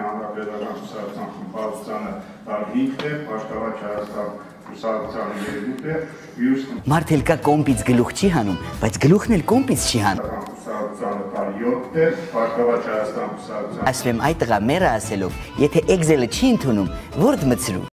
Martel ka kompis glux չի հանում, բայց գլուխն էլ kompis չի հանում։ Ասում եմ այդ տղա մերը ասելով, եթե Excel-ը չի ընդունում, Word մցրու։